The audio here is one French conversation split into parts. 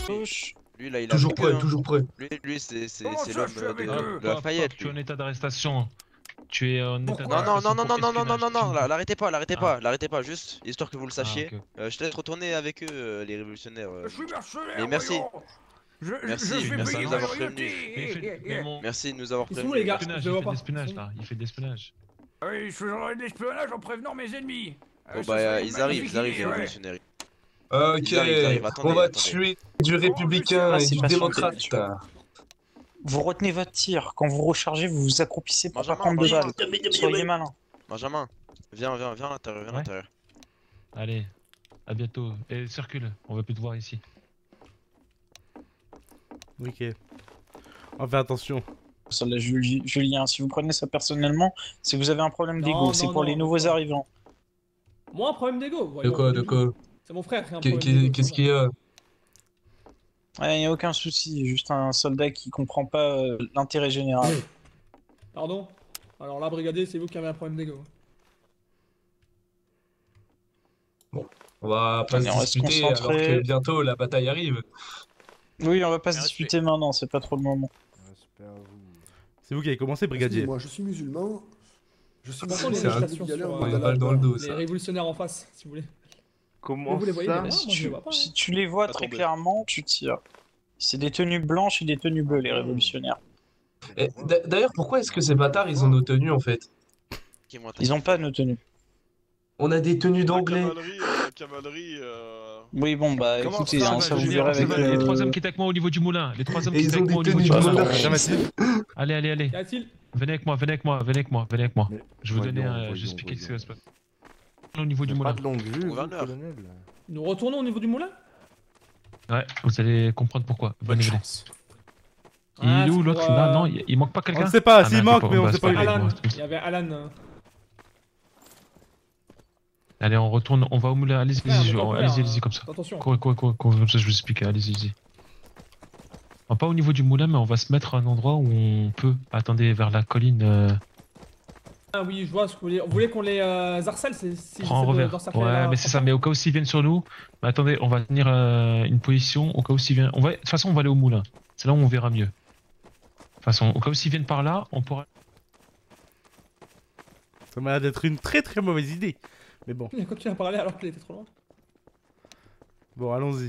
Gauche. Lui là, il a Toujours pris prêt, que, hein. toujours prêt. Lui c'est Comment ça, l'homme je suis avec eux de Lafayette. Tu es en Lui. état d'arrestation. Tu es en état Pourquoi Non, non, d'arrestation non, non, pour non, non, non, non, espionnage. non, non, l'arrêtez pas, Ah. l'arrêtez pas, juste histoire que vous le Ah, sachiez. ok. Je te laisse retourner avec eux, les révolutionnaires. Je suis mercenaire. Et merci. voyons. Merci, je suis merci payé de de nous avoir Mais mon... Merci de nous avoir Ils sont où, prévenus. les gars? L'espionnage, Je il vois fait de pas. l'espionnage là, il fait de l'espionnage. Oui, je ferai de l'espionnage en prévenant mes ennemis. Bon Ça bah serait une ils arrivent magnifique les idée, ouais. révolutionnaires. Ok, Ils arrivent, attendez, on va attendez. tuer du républicain Là, et c'est du pas sûr démocrate. que- Vous retenez votre tir. Quand vous rechargez, vous vous accroupissez pour pas Benjamin, prendre de Benjamin. balles. Soyez malin. Benjamin, viens à l'intérieur, viens à Ouais. l'intérieur. Allez, à bientôt. Et circule, on va plus te voir ici. Ok. On fait attention. Soldat Julien, si vous prenez ça personnellement, c'est que vous avez un problème Non, d'ego. C'est non, pour non, les nouveaux non. arrivants. Moi, un problème d'ego. De voyons. quoi, de quoi? C'est mon frère qui a un problème d'ego. Qu'est-ce qu'il y a? Il n'y a aucun souci. Juste un soldat qui comprend pas l'intérêt général. Pardon? Alors là, brigadier, c'est vous qui avez un problème d'ego. On va pas Attendez, on se va se disputer alors concentrer. que bientôt la bataille arrive. Oui, on va pas se Merci. disputer maintenant. C'est pas trop le moment. Respect à vous. C'est vous qui avez commencé, brigadier. Moi, je suis musulman. Je suis Par contre, les C'est un félicitations d'y aller sur en On mode a les balle dans le dos, les ça. révolutionnaires en face, si vous voulez. Comment Vous les voyez, ça les Si moi, je les tu, vois pas, si tu les vois très tomber. clairement, tu tires. C'est des tenues blanches et des tenues bleues, les révolutionnaires. Et d'ailleurs, pourquoi est-ce que ces bâtards ils ont nos tenues en fait? Ils ont pas nos tenues. On a des tenues d'anglais. Cavalerie. Oui, bon, bah Comment écoutez, ça, hein, bah, ça vous Julien, verrez Ça avec va, les trois hommes le... qui étaient avec moi au niveau du moulin. Les trois hommes Et qui ils étaient ont avec moi au des niveau du tenues de moulin. monarchie. Allez, allez, allez. Qu'y a-t-il? Venez avec moi, venez avec moi, venez avec moi, venez avec moi. Mais Je vais vous donner voyons, un. Je vais expliquer ce qui va voyons. se passer. Au niveau du Pas moulin. de longue vue, vous, Gouverneur. colonel. Nous retournons au niveau du moulin? Ouais, vous allez comprendre pourquoi. Venez, venez. Il Ah, est où c'est l'autre pour, là? Non, il manque pas On quelqu'un? ne sait pas, Ah, s'il non, manque, c'est mais on bah, sait c'est pas où il grave, est. Alan, moi, il y avait Alan. Allez, on retourne, on va au moulin. Allez-y, Ouais, allez-y, on va allez-y, faire, allez-y, comme ça. Attention. Courez, courez, courez, courez, comme ça je vous explique. Allez-y, allez-y. On va pas au niveau du moulin, mais on va se mettre à un endroit où on peut. Attendez, vers la colline. Ah oui, je vois ce que vous voulez. Vous voulez qu'on les harcèle? Si Prends un j'essaie revers. d'encercler Ouais, la- mais c'est ça. Mais au cas où s'ils viennent sur nous, mais attendez, on va tenir une position. Au cas où s'ils viennent. De toute façon, on va aller au moulin. C'est là où on verra mieux. De toute façon, au cas où s'ils viennent par là, on pourra. Ça m'a l'air d'être une très très mauvaise idée. Mais bon, Il a continué à parler alors qu'il était trop loin. bon, allons-y.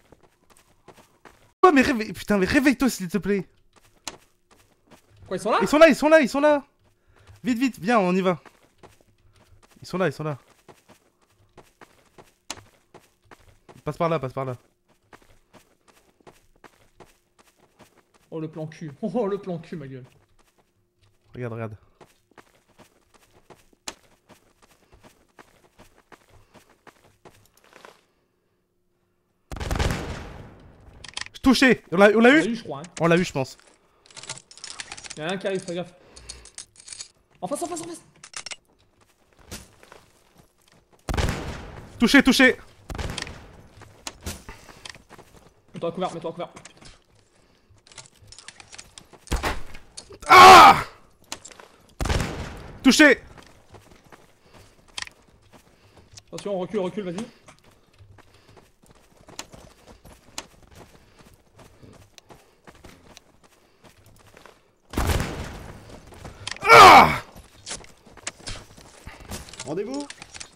Oh, mais putain, mais réveille-toi s'il te plaît. Quoi, ils sont là? Ils sont là, ils sont là, ils sont là. Vite, vite, viens, on y va. Ils sont là, ils sont là. Passe par là, passe par là. Oh le plan cul. Oh le plan cul, ma gueule. Regarde, regarde. Touché. On l'a On l'a eu? eu, je crois. Hein. On l'a eu, je pense. Il y en a un qui arrive, fais gaffe. En face, en face, en face. Touché, touché. Mets-toi à couvert, mets-toi à couvert. Ah! Touché. Attention, recule, recule, vas-y. Ah! Rendez-vous.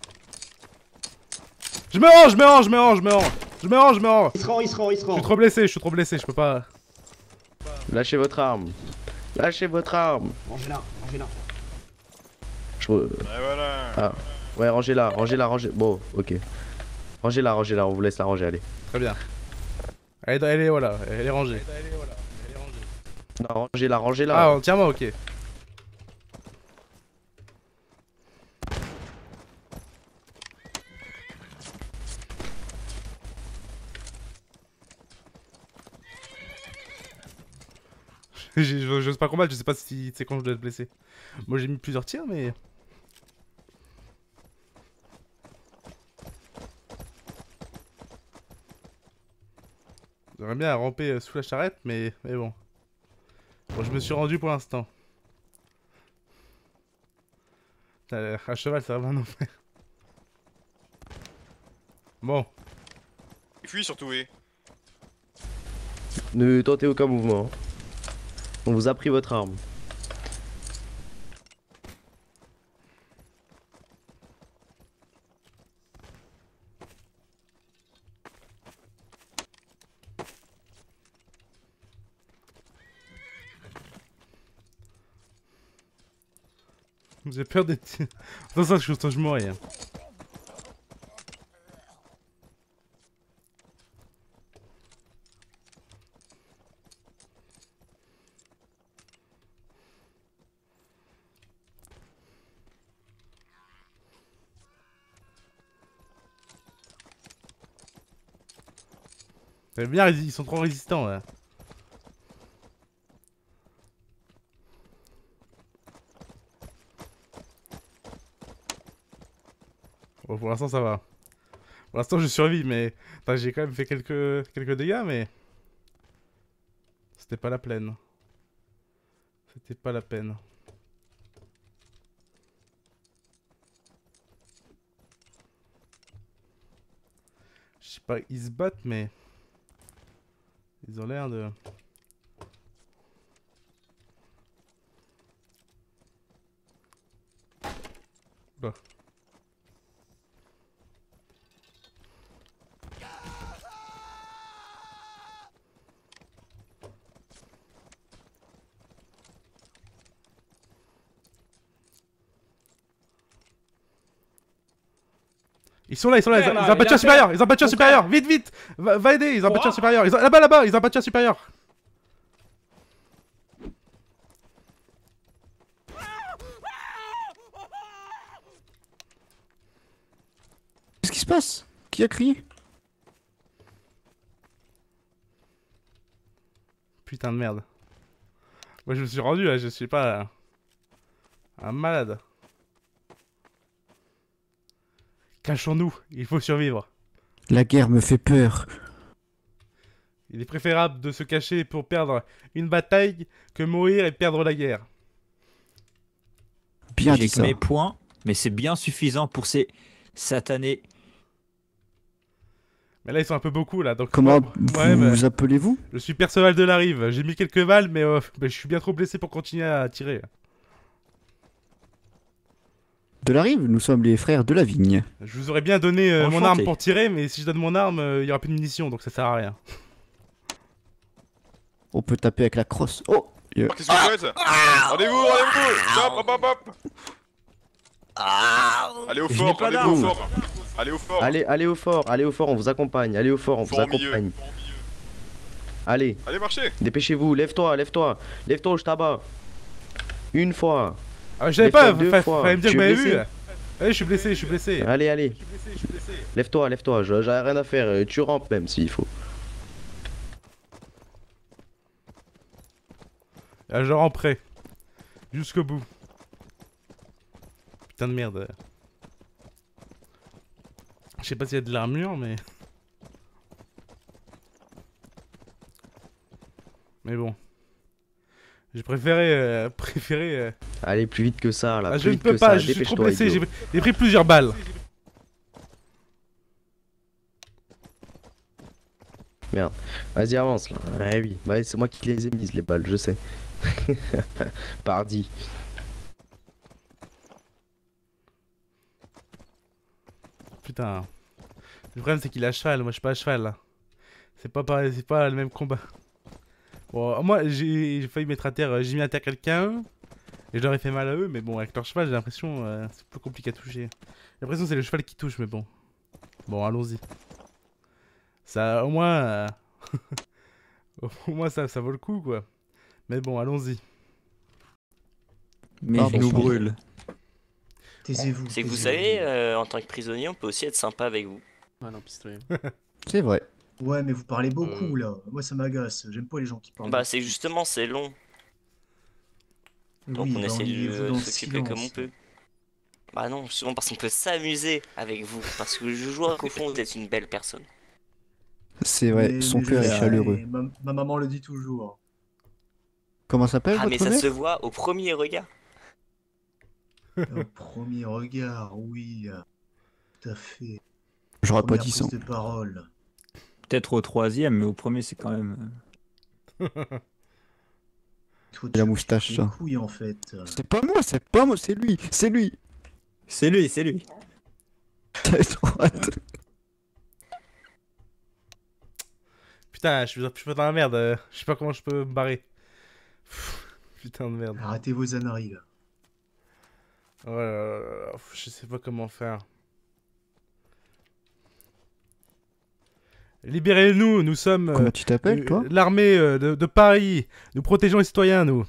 Je me rends, je me rends, je me rends, je me rends. Je me rends, je me rends. Il se rend, il se rend, il se Je rend. suis trop blessé, je suis trop blessé, je peux pas. Lâchez votre arme. Lâchez votre arme. Rangez-la, rangez-la. Je... Et voilà. Ouais, rangez-la, rangez-la, rangez. Bon, ok. Rangez-la, rangez-la, on vous laisse la ranger, allez. Très bien. Elle est voilà, elle est rangée. Non, rangez-la, rangez-la. Ah, entièrement, ok. J'ose pas combattre, je sais pas si c'est quand je dois être blessé. Moi j'ai mis plusieurs tirs, mais. J'aimerais bien ramper sous la charrette, mais bon. Bon, je me suis rendu pour l'instant. À cheval, ça va un enfer. Bon. Il fuit surtout, oui. Ne tentez aucun mouvement. On vous a pris votre arme. J'ai peur d'être... Attends, ça, je mourir. Hein. C'est bien, ils sont trop résistants là. Bon, pour l'instant ça va. Pour l'instant je survis, mais j'ai quand même fait quelques dégâts, mais c'était pas la peine. C'était pas la peine. Je sais pas, ils se battent, mais ils ont l'air de... Bah. Ils sont là, ils ont un bâtiment supérieur, ils ont un bâtiment supérieur, vite, vite, va aider, ils ont un bâtiment supérieur, là-bas, ils ont un bâtiment supérieur. Qu'est-ce qui se passe? Qui a crié? Putain de merde. Moi je me suis rendu là, je suis pas un malade. Cachons-nous, il faut survivre. La guerre me fait peur. Il est préférable de se cacher pour perdre une bataille que mourir et perdre la guerre. Bien J'ai dit que ça. mes points, mais c'est bien suffisant pour ces satanés. Mais là ils sont un peu beaucoup là, donc... Comment ouais, vous appelez-vous? Je suis Perceval de la Rive, j'ai mis quelques balles, mais je suis bien trop blessé pour continuer à tirer. De la Rive, nous sommes les frères de la Vigne. Je vous aurais bien donné mon Enchanté. arme pour tirer, mais si je donne mon arme, il y aura plus de munitions, donc ça sert à rien. On peut taper avec la crosse. Oh, Qu'est-ce que vous faites? Rendez-vous! Hop, hop, hop! Allez au Je fort, n'ai pas rendez-vous d'arme. au fort! Allez au fort! Allez au fort, on vous accompagne. Allez au fort, on vous Fort au milieu. accompagne. Allez, Allez, marchez! dépêchez-vous, lève-toi, lève-toi. Lève-toi, je t'abats. Une fois. Ah, je savais Mais pas, faites deux fois. fallait me dire Tu que vous es m'avez vu. blessé Allez, je suis blessé. Allez, allez. Lève-toi, lève-toi, j'ai rien à faire. Tu rampes même s'il faut. Ah, je ramperai. Jusqu'au bout. Putain de merde. Je sais pas s'il y a de l'armure, mais... Mais bon. J'ai préféré... Allez, plus vite que ça, là. Ah, plus je ne vite peux que pas, ça. je suis trop Dépêche-toi, blessé, idiot. j'ai pris plusieurs balles. Merde. Vas-y, avance, là. Ouais, oui. Bah, c'est moi qui les ai mises, les balles, je sais. Pardi. Putain. Le problème c'est qu'il est à cheval, moi je suis pas à cheval là. C'est pas pareil, c'est pas le même combat. Bon, moi j'ai failli mettre à terre, j'ai mis à terre quelqu'un. Et je leur ai fait mal à eux, mais bon, avec leur cheval j'ai l'impression c'est plus compliqué à toucher. J'ai l'impression que c'est le cheval qui touche, mais bon. Bon, allons-y. Ça, au moins... au moins ça vaut le coup quoi. Mais bon, allons-y. Mes Pardon, genoux pardon. brûlent. Taisez-vous. C'est que vous taisez-vous. savez, en tant que prisonnier, on peut aussi être sympa avec vous. Ah non, pistolet. C'est vrai. Ouais, mais vous parlez beaucoup là. Moi ça m'agace. J'aime pas les gens qui parlent. Bah, c'est justement, c'est long. Donc Oui, on bah, essaie ennuyez-vous dans de le s'occuper comme on silence. peut. Bah non, souvent parce qu'on peut s'amuser avec vous. Parce que je vois qu'au fond, vous êtes une belle personne. C'est vrai, Mais- son mais je cœur est sais, chaleureux. ma maman le dit toujours. Comment s'appelle Ah, mais votre ça mère? se voit au premier regard. Au premier regard, oui. Tout à fait. J'aurais pas Première dit ça. prise de parole. Peut-être au troisième, mais au premier, c'est quand même. La moustache, ça. Couilles, en fait. C'est pas moi, c'est lui, c'est lui. C'est lui, c'est lui. Putain, je suis dans la merde. Je sais pas comment je peux me barrer. Putain de merde. Arrêtez vos âneries, là. Oh là là là là, je sais pas comment faire. Libérez-nous, nous sommes... Comment tu t'appelles, toi? L'armée de Paris. Nous protégeons les citoyens, nous.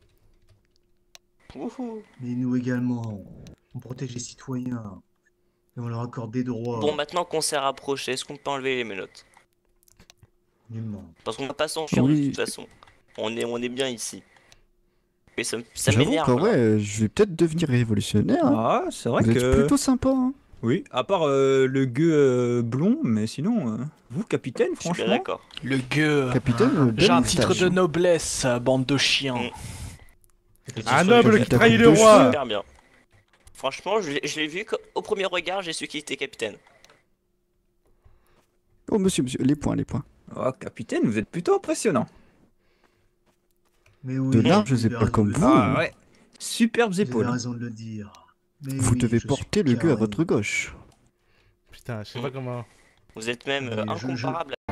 Mais nous également. On protège les citoyens. Et on leur accorde des droits. Bon, maintenant qu'on s'est rapproché, est-ce qu'on peut enlever les menottes? Nullement. Parce qu'on va pas s'enfuir de Oui. toute façon. On est bien ici. Et ça J'avoue m'énerve. qu'en là. vrai, je vais peut-être devenir révolutionnaire. Hein. Ah, c'est vrai Vous que... êtes plutôt sympa. Hein. Oui, à part le gueux blond, mais sinon, vous, capitaine, Je suis bien franchement... d'accord. Le gueux. Capitaine, J'ai un belle titre moustache. de noblesse, bande de chiens. Un noble qui trahit le de roi. Super bien. Franchement, je l'ai vu au premier regard, j'ai su qu'il était capitaine. Oh, monsieur, les points, les points. Oh, capitaine, vous êtes plutôt impressionnant. Mais oui, De larges vous avez épaules raison comme de vous. le dire. Ah ouais, superbes Vous avez épaules. raison de le dire. Mais Vous oui, devez je suis porter le gueux à carré. votre gauche. Putain, je sais pas comment... Vous êtes même Mais je- incomparable